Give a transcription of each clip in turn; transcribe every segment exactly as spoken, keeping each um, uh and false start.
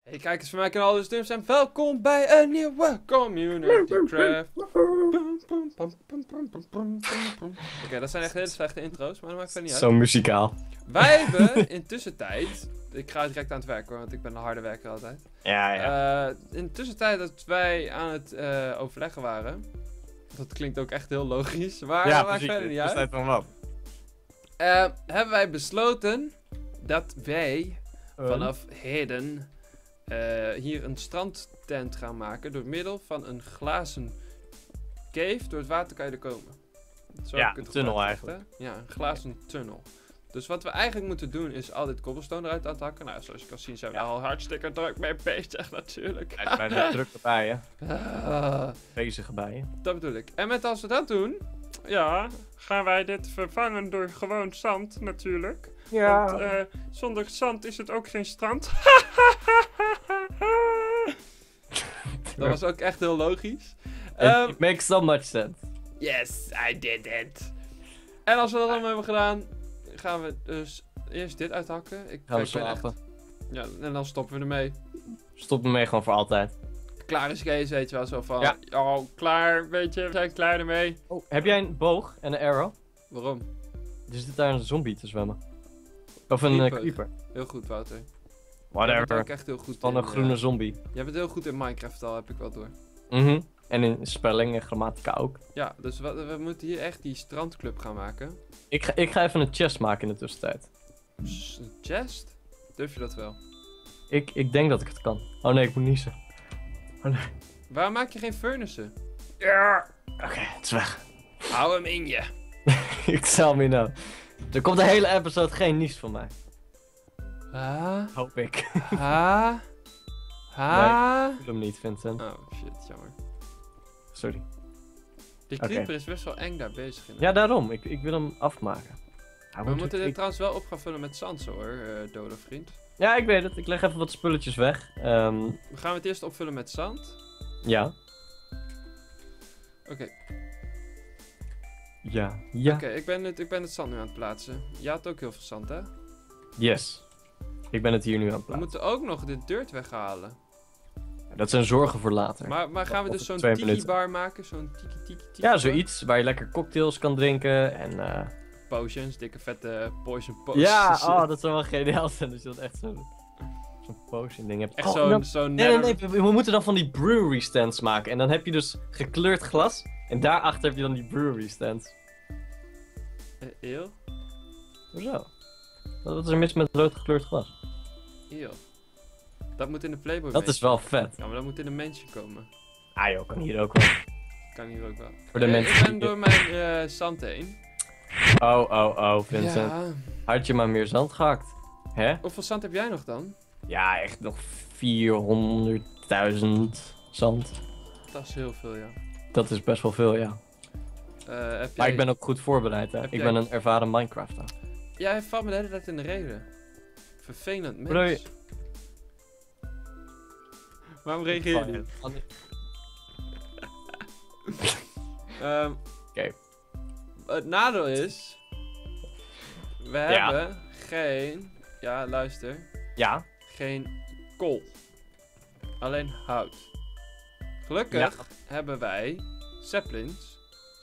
Hey kijkers van mijn kanaal, dus Durms en welkom bij een nieuwe Community Craft. Oké, dat zijn echt hele slechte intro's, maar dat maakt verder niet uit. Zo muzikaal. Wij hebben in tussentijd, ik ga direct aan het werk hoor, want ik ben een harde werker altijd. Ja, ja. Uh, in tussentijd dat wij aan het uh, overleggen waren, dat klinkt ook echt heel logisch, maar ja, dat maakt verder niet uit. Van wat? Uh, hebben wij besloten dat wij Uh. vanaf heden uh, hier een strandtent gaan maken door middel van een glazen cave. Door het water kan je er komen. Zo Ja, heb ik het een tunnel gezegd, eigenlijk. hè? Ja, een glazen tunnel. Dus wat we eigenlijk moeten doen is al dit cobblestone eruit aan het hakken. Nou, zoals je kan zien zijn we Ja. al hartstikke druk mee bezig natuurlijk. Hij is bijna druk erbij, hè? Ah, Bezig erbij, hè? dat bedoel ik. En met als we dat doen, ja, gaan wij dit vervangen door gewoon zand natuurlijk. Want uh, zonder zand is het ook geen strand. Dat was ook echt heel logisch. Um, It makes so much sense. yes, I did it. En als we dat allemaal hebben gedaan, gaan we dus eerst dit uithakken. Ik Gaan we ik ben echt- slapen. Ja, en dan stoppen we ermee. Stop ermee gewoon voor altijd. Klaar is Kees, weet je wel. Zo van, Ja. oh, klaar, weet je, we zijn klaar ermee. Oh, heb jij een boog en een arrow? Waarom? Er zit daar een zombie te zwemmen. Of een Creeper. uh, creeper. Heel goed, Wouter. Jij bent Whatever. ook echt heel goed Van in, een groene uh, zombie. Jij bent heel goed in Minecraft al, heb ik wel door. Mhm. En in spelling en grammatica ook. Ja, dus we, we moeten hier echt die strandclub gaan maken. Ik ga, ik ga even een chest maken in de tussentijd. S- Een chest? Durf je dat wel? Ik, ik denk dat ik het kan. Oh nee, ik moet niezen. Oh nee. Waarom maak je geen furnaces? Ja. Oké, het is weg. Hou hem in je. Ik zal me nou. Er komt de hele episode geen nies van mij. Ha? Hoop ik. Ha? Ha? Ik voel hem niet, Vincent. Oh shit, jammer. Sorry. Die Oké. creeper is best wel eng daar bezig in. Ja, daarom. Ik, ik wil hem afmaken. Hij We moet moeten ik- dit trouwens wel op gaan vullen met zand zo hoor, uh, dode vriend. Ja, ik weet het. Ik leg even wat spulletjes weg. Ehm, We gaan het eerst opvullen met zand. ja. Oké, Ja. Ja. oké, ik, ben het- ik ben het zand nu aan het plaatsen. Je had ook heel veel zand hè? Yes. Ik ben het hier nu aan het We plaatsen. moeten ook nog de dirt weghalen. Dat zijn zorgen voor later. Maar, maar gaan we Of dus zo'n twee tiki minuten. bar maken? Zo'n tiki tiki tiki Ja, bar? zoiets waar je lekker cocktails kan drinken en... eh, Potions, dikke vette poison potions. Ja, oh, dat zou wel geniaal zijn als je dat echt zo... Zo'n potion ding hebt. Echt Oh, zo'n dan- zo'n Nee, nee, nether- nee, we, we moeten dan van die brewery stands maken. En dan heb je dus gekleurd glas. En daarachter heb je dan die brewery stands. Eh, Eeuw? Hoezo? Wat is er mis met rood gekleurd glas? Eeuw. Dat moet in de Playboy Dat is mansion. wel vet. Ja, maar dat moet in de mansion komen. Ah joh, kan hier ook wel. Kan hier ook wel. Voor de Eh, mensen Ik ben die- door mijn eh, zand heen. Oh, oh, oh, Vincent. Ja. Had je maar meer zand gehakt? Hè? Hoeveel zand heb jij nog dan? Ja, echt nog vierhonderdduizend zand. Dat is heel veel, ja. Dat is best wel veel, ja. Eh, heb Maar jij... ik ben ook goed voorbereid, hè. Heb Ik jij- ben een ervaren Minecrafter. Jij valt me de hele tijd in de reden. Vervelend mens. Bedoel je- Waarom reageer je niet? Ehm, Oké. Het nadeel is... We Ja. hebben geen... Ja, luister. Ja. Geen kool. Alleen hout. Gelukkig hebben wij saplings.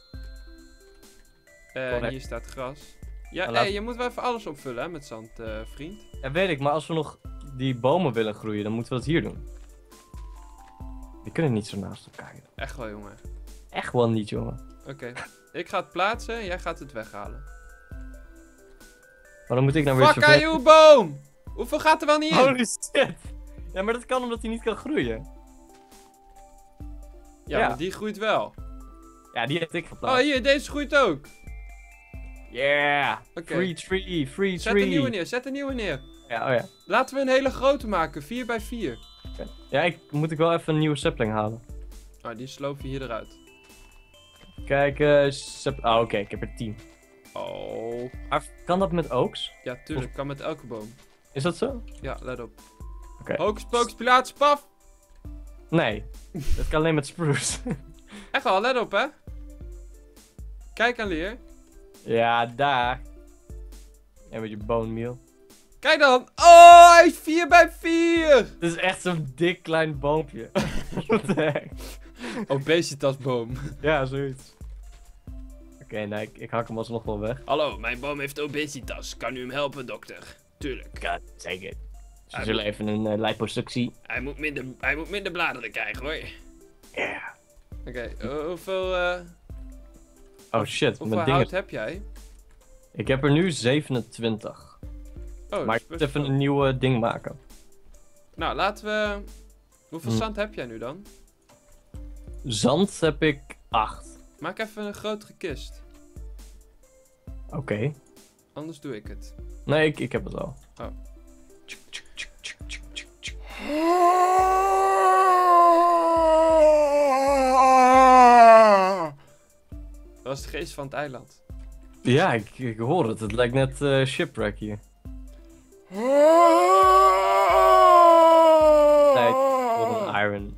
En Correct. hier staat gras. Ja, En hey, laat- je moet wel even alles opvullen hè, met zand, eh, vriend. Ja, weet ik, maar als we nog die bomen willen groeien, dan moeten we dat hier doen. Die kunnen niet zo naast elkaar. Echt wel, jongen. Echt wel niet, jongen. Oké. Ik ga het plaatsen en jij gaat het weghalen. Maar dan moet ik nou weer Fuck aan you, boom! Hoeveel gaat er wel niet in? Holy shit! Ja, maar dat kan omdat hij niet kan groeien. ja, ja. maar die groeit wel. Ja, die heb ik Oh, geplaatst. hier, deze groeit ook. Yeah! Oké. Free tree, free Zet tree. een nieuwe neer, zet een nieuwe neer. Ja, oh ja. Laten we een hele grote maken, vier bij vier. Ja, ik moet ik wel even een nieuwe sapling halen. Oh, die slopen we hier eruit. Kijk, eh... sap- oh, oké, ik heb er tien. Oh. Maar kan dat met oaks? Ja, tuurlijk, kan met elke boom. Is dat zo? Ja, let op. Oké. Hocus pocus pilatus paf! Nee. Dat kan alleen met spruce. Echt wel, let op hè. Kijk aan leer. Ja, daar. En met je bone meal. Kijk dan. Oh, hij is vier bij vier. Het is echt zo'n dik klein boompje. Wat de heck? Obesitasboom. Ja, zoiets. Oké, okay, nee, ik, ik hak hem alsnog wel weg. Hallo, mijn boom heeft obesitas. Kan u hem helpen, dokter? Tuurlijk. Ja, zeker. Ze Hij zullen moet- even een uh, liposuctie. Hij moet, minder, hij moet minder bladeren krijgen, hoor. Ja. Oké, okay, hoeveel, uh, Oh shit, hoeveel mijn hout dingen. heb jij? Ik heb er nu zevenentwintig. Oh, maar dat ik is moet best even veel. een nieuw uh, ding maken. Nou, laten we... Hoeveel Hm. zand heb jij nu dan? Zand heb ik acht. Maak even een grotere kist. Oké. Okay. Anders doe ik het. Nee, ik, ik heb het al. Oh. Dat was de geest van het eiland. Ja, ik, ik hoor het. Het lijkt net uh, shipwreck hier. Tijd voor een iron.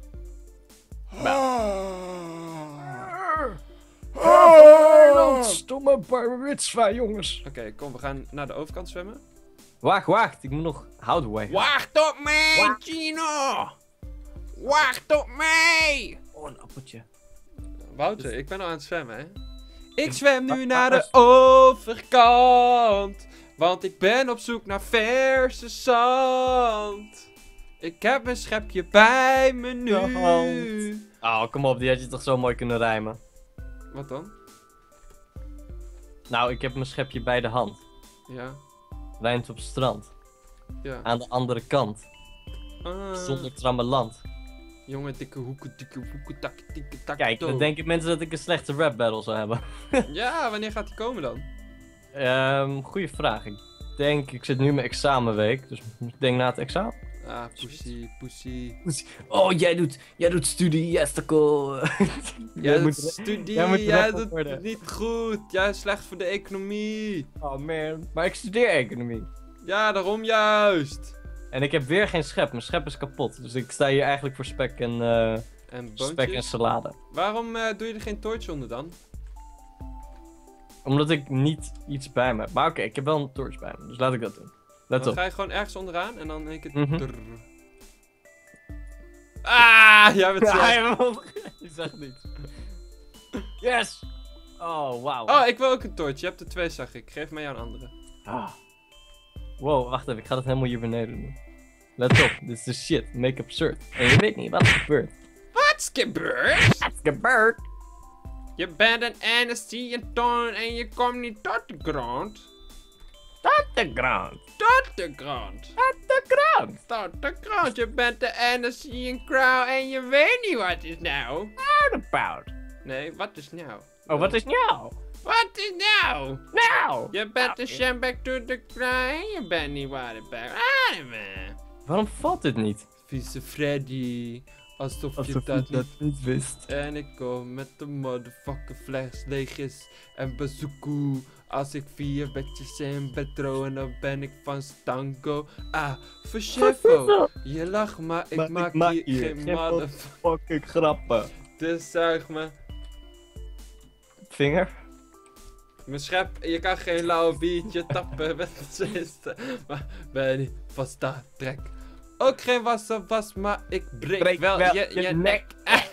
Stomme pirates, jongens. Oké, okay, kom, we gaan naar de overkant zwemmen. Wacht, wacht. Ik moet nog hout weg. Wacht op mij, Gino! Wacht op mij! Oh, een appeltje. Wouter, ik ben al aan het zwemmen, hè? Ik zwem nu naar de overkant. Want ik ben op zoek naar verse zand. Ik heb een schepje bij me nu. Oh, kom op. Die had je toch zo mooi kunnen rijmen. Wat dan? Nou, ik heb mijn schepje bij de hand. Ja. Rijmt op strand. Ja. Aan de andere kant. Ah, Zonder trammeland. jongen, dikke hoeken, dikke hoeken, tak, dikke tak. Kijk, dan denken mensen dat ik een slechte rap battle zou hebben. Ja, wanneer gaat die komen dan? Um, goeie vraag. Ik denk, ik zit nu in mijn examenweek. Dus ik denk na het examen. Ah, poesie, poesie. Oh, jij doet, jij doet studie, yes, takkel. Jij doet studie, jij moet jij rapper doet worden. het niet goed. Jij is slecht voor de economie. Oh man, maar ik studeer economie. Ja, daarom juist. En ik heb weer geen schep, mijn schep is kapot. Dus ik sta hier eigenlijk voor spek en, uh, En spek en boontjes. salade. Waarom uh, doe je er geen torch onder dan? Omdat ik niet iets bij me heb. Maar oké, okay, ik heb wel een torch bij me, dus laat ik dat doen. Let Dan op. ga je gewoon ergens onderaan en dan in één keer... Mhm. Drrr. Ah, jij bent slecht. Je zegt niets. Yes! Oh, wauw. Oh, ik wil ook een torch. Je hebt er twee, zag ik. Geef mij jou een andere. Ah. Wow, wacht even, ik ga dat helemaal hier beneden doen. Let op, dit is de shit. Make absurd. En je weet niet wat er gebeurt. Wat is gebeurd? Wat gebeurt? Je bent een N S C en toon en je komt niet tot de grond. Tot de grond. Tot de grond. Tot de grond. Tot de grond. Je bent de N S C en crow en je weet niet wat is nou. What about? Nee, wat is nou? Oh, wat is nou? Wat is nou? Nou! Je bent de shambek to the crow en je bent niet waterback. Adem. Waarom valt dit niet? Vieze Freddy. Alsof, Alsof je dat niet... niet wist. En ik kom met de motherfucker fles leegjes en bazookoe. Als ik vier bedjes in bed trouw en dan ben ik van Stango. Ah, Vercheffo. Je lacht, maar ik Maar ik maak maak hier hier geen geen motherfucker. Fucking grappen. Dus zuig me. Vinger? Mijn schep, je kan geen lauw biertje tappen met de zesde. Maar ben niet van Star Trek. Ook geen wassen was, maar ik breek, Breek wel, wel je, je je nek.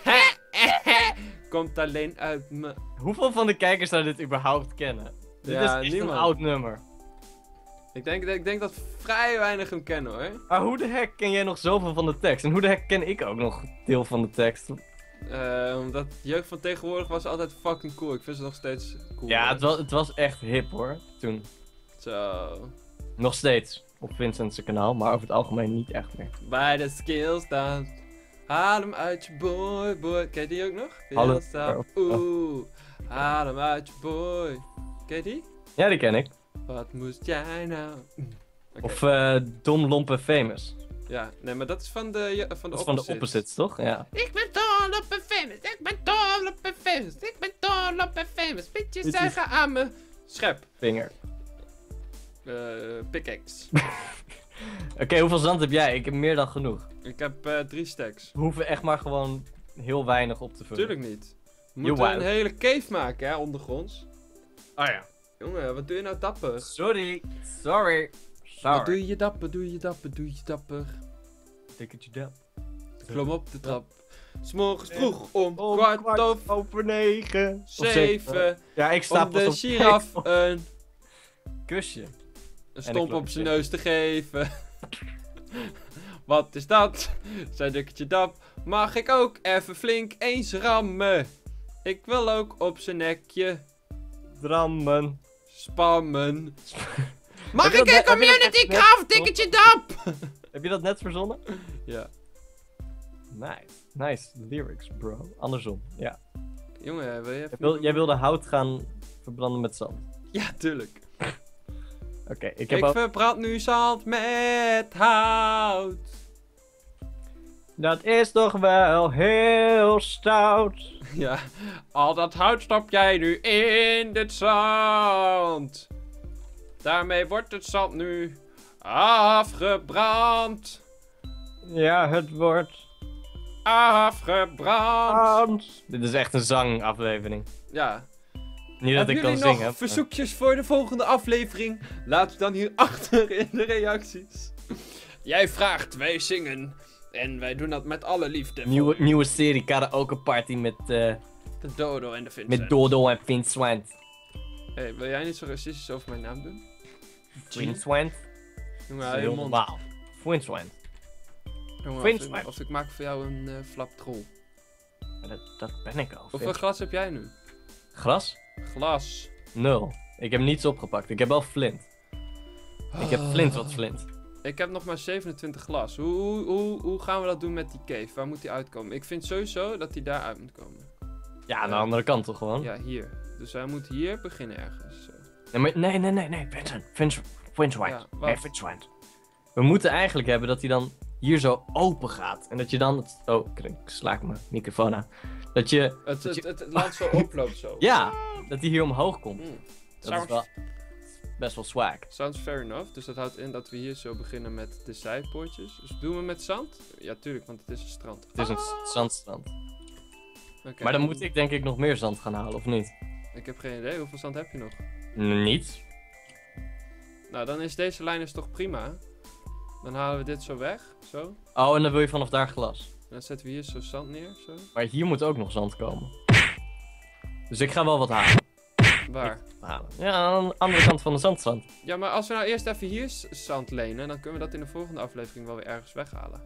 Komt alleen uit me. Hoeveel van de kijkers zou dit überhaupt kennen? Dit Ja, is echt niemand. een oud nummer. Ik denk, ik denk dat vrij weinig hem kennen hoor. Maar hoe de heck ken jij nog zoveel van de tekst? En hoe de heck ken ik ook nog deel van de tekst? Uh, omdat jeugd van tegenwoordig was altijd fucking cool. Ik vind ze nog steeds cool. Ja, hoor. het was, het was echt hip hoor, toen. Zo. Nog steeds. Op Vincent's kanaal, maar over het algemeen niet echt meer. Bij de skills staan. Haal hem uit je boy, boy. Ken je die ook nog? Hallo. Heel stap. Oeh. Haal hem uit je boy. Ken je die? Ja, die ken ik. Wat moest jij nou? Mm. Oké. Of uh, Dom, Lomp en Famous. Ja, nee, maar dat is van de, je- van de Dat is van de opposites. opposites, toch? Ja. Ik ben dol op een famous. Ik ben dol op een famous. Ik ben dol op een famous. Bitches Dit is- zeggen aan me. Schep. Vinger. Eh, pickaxe. Oké, hoeveel zand heb jij? Ik heb meer dan genoeg. Ik heb eh, drie stacks. We hoeven echt maar gewoon heel weinig op te vullen. Tuurlijk niet. We moeten Jawel. een hele cave maken, hè, ondergronds. Oh ja. Jongen, wat doe je nou dapper? Sorry. Sorry. Sour. doe je dapper, doe je dapper, doe je dapper. Tikketje dap. Klom op de trap. 'S morgens vroeg om, Om kwart, of over negen. zeven. Ja, ik sta Om pas de op giraf een, kusje. een stomp klok, op zijn ja. neus te geven. Wat is dat? Zei Dikketje Dap. Mag ik ook even flink eens rammen? Ik wil ook op zijn nekje Drammen. spammen. Mag Heb je ik dat een net- heb je dat community net- craft, Dikketje Dap? Heb je dat net verzonnen? Ja. Nice. Nice lyrics, bro. Andersom. Ja. Jongen, wil je Jij, even... wil, jij wilde hout gaan verbranden met zand. Ja, tuurlijk. Oké, ik Ik, heb ook... verbrand nu zand met hout. Dat is toch wel heel stout. Ja, al dat hout stop jij nu in het zand. Daarmee wordt het zand nu afgebrand. Ja, het wordt... Afgebrand. Dit is echt een zangaflevering. Ja. Niet dat Hebben ik kan jullie nog zingen. verzoekjes voor de volgende aflevering? Laat het dan hierachter in de reacties. Jij vraagt, wij zingen. En wij doen dat met alle liefde. Nieuwe, nieuwe serie karaoke party met, eh, De Dodo en de Vincent. met Dodo en Vincent. Hey, wil jij niet zo racistisch over mijn naam doen? Vincent? Jongen, Dat hou is je heel mond. normaal. Vincent. Jongen, Vincent. of, ik, of ik maak voor jou een uh, flap troll. Ja, Dat, dat ben ik al. Hoeveel Vincent. glas heb jij nu? Gras? Glas. Nul. Ik heb niets opgepakt. Ik heb wel flint. Ik heb flint wat flint. Ik heb nog maar zevenentwintig glas. Hoe, hoe, hoe, hoe gaan we dat doen met die cave? Waar moet die uitkomen? Ik vind sowieso dat die daar uit moet komen. Ja, aan de andere kant toch gewoon? Ja, hier. Dus hij moet hier beginnen ergens. Zo. Nee, maar, nee, nee, nee, nee. Vincent. Vincent. Vincent. Ja, wat? nee, Vincent. We moeten eigenlijk hebben dat hij dan hier zo open gaat. En dat je dan... Het... Oh, ik, ik sla ik mijn microfoon aan. Dat je... Het, dat het, je- het, het land zo oploopt zo. Ja, dat hij hier omhoog komt. Mm. Dat is Sounds, wel best wel swag. sounds fair enough. Dus dat houdt in dat we hier zo beginnen met de zijpoortjes. Dus doen we met zand? Ja, tuurlijk, want het is een strand. Het is een s- zandstrand. Oké. Maar dan moet ik denk ik nog meer zand gaan halen, of niet? Ik heb geen idee. Hoeveel zand heb je nog? N- Niet. Nou, dan is deze lijn is toch prima. Dan halen we dit zo weg. Zo. Oh, en dan wil je vanaf daar glas. En dan zetten we hier zo zand neer. Zo. Maar hier moet ook nog zand komen. Dus ik ga wel wat halen. Waar? halen. Ja, aan de andere kant van de zandstrand. Ja, maar als we nou eerst even hier s- zand lenen, dan kunnen we dat in de volgende aflevering wel weer ergens weghalen.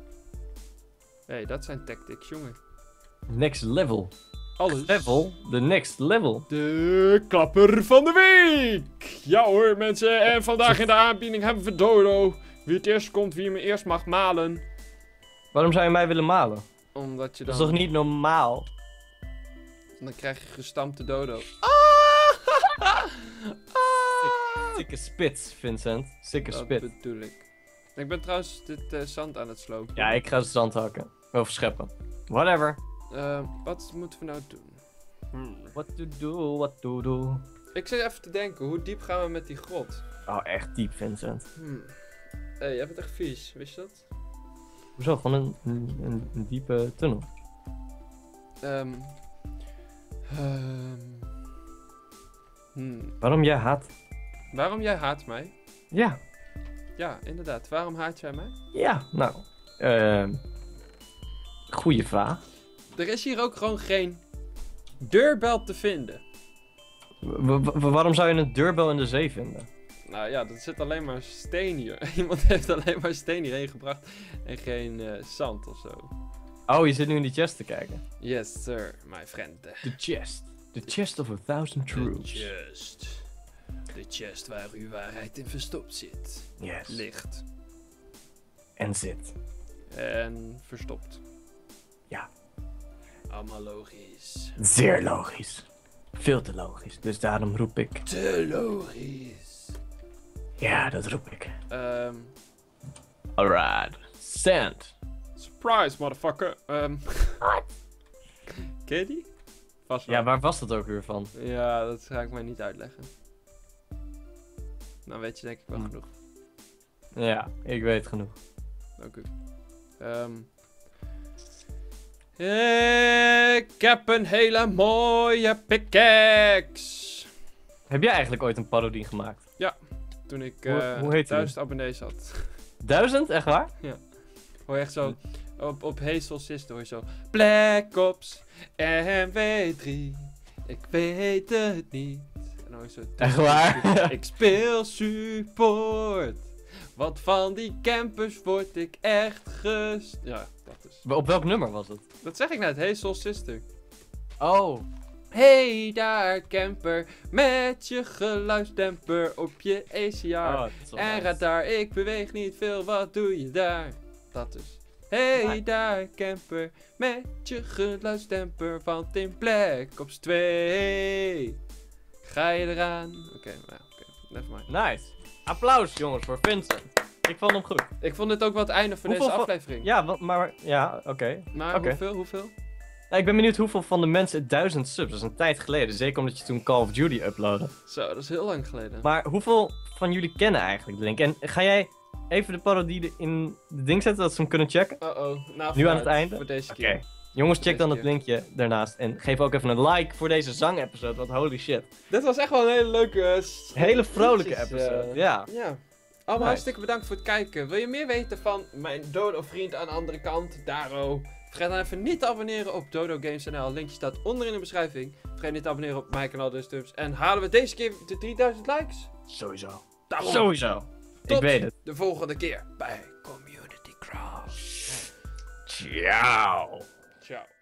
Hé, hey, dat zijn tactics, jongen. Next level. Alles. Level? The next level. De klapper van de week! Ja hoor, mensen. En vandaag in de aanbieding hebben we Dodo. Wie het eerst komt, wie hem eerst mag malen. Waarom zou je mij willen malen? Omdat je Dat dan... is toch niet normaal? Dan krijg je gestampte Dodo. Sikke spits, Vincent. Sikke Dat spit. bedoel ik. Ik ben trouwens dit eh, zand aan het slopen. Ja, ik ga zand hakken. Of scheppen. Whatever. Eh, wat moeten we nou doen? Hmm. What to do, what to do. Ik zit even te denken, hoe diep gaan we met die grot? Oh, echt diep, Vincent. Hmm. Hé, hey, jij bent echt vies, wist je dat? Hoezo? Gewoon een, een, een, een diepe tunnel. Ehm. Ehm. Hmm. Waarom jij haat? Waarom jij haat mij? Ja. Ja, inderdaad. Waarom haat jij mij? Ja, nou. Ehm goeie vraag. Er is hier ook gewoon geen deurbel te vinden. W- w- waarom zou je een deurbel in de zee vinden? Nou ja, er zit alleen maar steen hier. Iemand heeft alleen maar steen hierheen gebracht en geen eh, zand of zo. Oh, je zit nu in die chest te kijken. Yes, sir, my friend. The chest. The chest of a thousand The truths. chest. De chest waar uw waarheid in verstopt zit. Yes. Ligt. En zit. En verstopt. Ja. Allemaal logisch. Zeer logisch. Veel te logisch. Dus daarom roep ik. Te logisch. Ja, dat roep ik. Ehm, Alright. Sand. surprise, motherfucker. Ehm. Ken je die? Vast wel. Ja, waar was dat ook weer van? Ja, dat ga ik mij niet uitleggen. Nou weet je denk ik wel Hmm. genoeg. Ja, ik weet genoeg. Oké. Ehm. Ik heb een hele mooie pickaxe. Heb jij eigenlijk ooit een parodie gemaakt? Ja. Toen ik Hoe- eh hoe heet die? duizend abonnees had. Duizend, echt waar? Hoor je echt zo, op, op Hazel Sister hoor je zo. Black Ops M W drie, ik weet het niet. En dan hoor je zo. Echt waar? Ik speel support. Want van die campers word ik echt gest... Ja, dat is. Op welk nummer was het? Dat zeg ik net, Hazel Sister. Oh. Hey daar camper, met je geluidsdemper op je A C R. Oh, dat is wel En nice. radar, ik beweeg niet veel, wat doe je daar? Dat dus. Hey Nice. daar camper, met je geluidsdemper, want in Black Ops twee ga je eraan. Oké, okay, nou, oké, okay, nevermind. Nice. Applaus jongens voor Vincent. Ik vond hem goed. Ik vond dit ook wel het einde van Hoeveel deze van- aflevering. Ja, wat, maar... Ja, oké. Maar oké. hoeveel, hoeveel? Nou, ik ben benieuwd hoeveel van de mensen duizend subs. Dat is een tijd geleden. Zeker omdat je toen Call of Duty uploadde. Zo, dat is heel lang geleden. Maar hoeveel van jullie kennen eigenlijk de link? En ga jij even de parodie in de ding zetten, dat ze hem kunnen checken? Oh oh, nou Nu aan vooruit, het einde? Voor deze Oké. keer. Jongens, Voor check dan deze het linkje daarnaast. En geef ook even een like voor deze zang-episode, want holy shit. Dit was echt wel een hele leuke... eh, s- Hele vrolijke liedjes, episode, eh, ja. Ja. Allemaal Nice. hartstikke bedankt voor het kijken. Wil je meer weten van mijn Dodo-vriend aan de andere kant, Daro? Vergeet dan even niet te abonneren op Dodo Games N L. Linkje staat onder in de beschrijving. Vergeet niet te abonneren op mijn kanaal dus Dubs. En halen we deze keer de drieduizend likes? Sowieso. Daarom. Sowieso. Tot Ik weet het. de volgende keer bij Community Crash. Ciao. Ciao.